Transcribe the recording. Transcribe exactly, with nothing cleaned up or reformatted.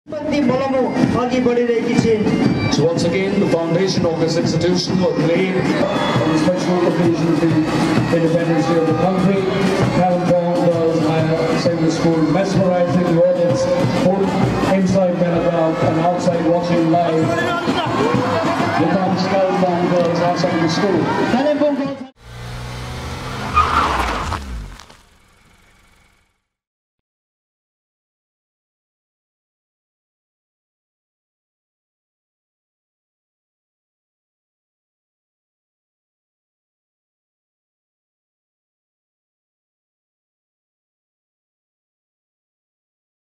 So once again, the foundation of this institution was laid on the special occasion of the independence day of the country. Kalimpong was a secondary school mesmerizing the audience, both inside Benagam and outside watching live. The Kalimpong girls outside the school.